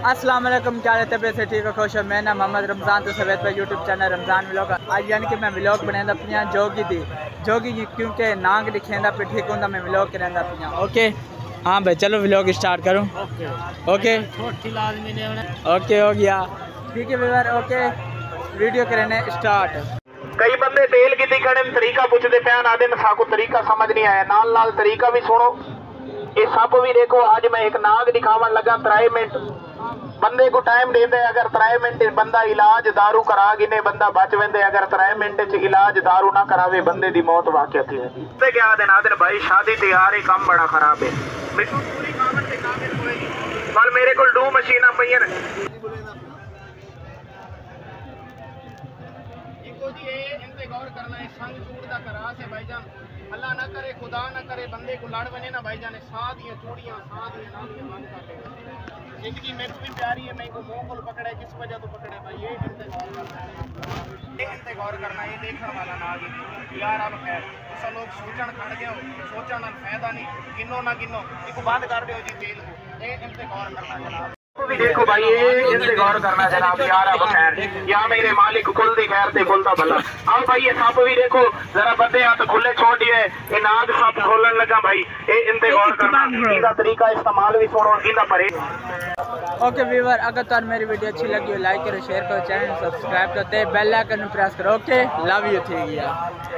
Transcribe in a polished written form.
अस्सलाम वालेकुम, क्या रहते पे से ठीक है, खुश है। मैं ना मोहम्मद रमज़ान तो सवेद पे यूट्यूब चैनल रमज़ान व्लॉग आज यानी कि मैं व्लॉग बनांदा पियाँ जोगी दी जोगी क्योंकि नांग दिखेंदा पे ठीक होंदा मैं व्लॉग करांदा पियाँ। ओके हाँ भाई चलो व्लॉग स्टार्ट करूँ। ओके ओके हो गया ठीक है व्यूअर। ओके वीडियो करने स्टार्ट। कई बंदे तेल की खड़े तरीका पूछते पैन आदे साको तरीका समझ नहीं आया, नाल नाल तरीका भी सुनो। ये सब भी देखो, आज मैं एक नाग दिखावन लगा 3 मिनट बंदे को टाइम देते। अगर 3 मिनट बंदा इलाज दारू करा गिने बंदा बच वेंदे, अगर 3 मिनट इलाज दारू ना करावे बंदे दी मौत वाकई थी है। क्या दिन आदन भाई शादी तैयार ही काम बड़ा खराब है। कल मेरे को 2 मशीना पईन गौर करना है। संग चूड़ दा करास है भाईजान, अल्लाह ना करे खुदा ना करे बंदे को लड़ बने ना भाईजान, साथ ही चूड़ियां साथ ही नाम बंद कर ले। जिंदगी मेरे को भी प्यारी है, मैं को मुंह को पकड़े किस वजह तो पकड़े भाई, ये इनते गौर करना है, ये इनते गौर करना है। ये देखने वाला ना आगे यार अब खैर तुसा लोग सोचण खड़ गए हो, सोचण नाल फायदा नहीं, गिनो ना गिनो इको बंद कर दियो जी तेल को, ये इनते गौर करना जनाब। भी देखो भाई ये इनसे गौर करना जनाब यार अब खैर या मेरे मालिक कुल दी खैर ते कुल दा भला। अब भाई ये सांप भी देखो जरा बंदे हाथ खुले छोड़ दिए, ये नाग सांप खोलन लगा भाई, ये इनते गौर करना, इनका तरीका इस्तेमाल भी सुनो इनका परे। ओके व्यूअर अगर तो मेरी वीडियो अच्छी लगी हो लाइक करो शेयर करो चैनल सब्सक्राइब करो बेल आइकन प्रेस करो। ओके लव यू ठीक है।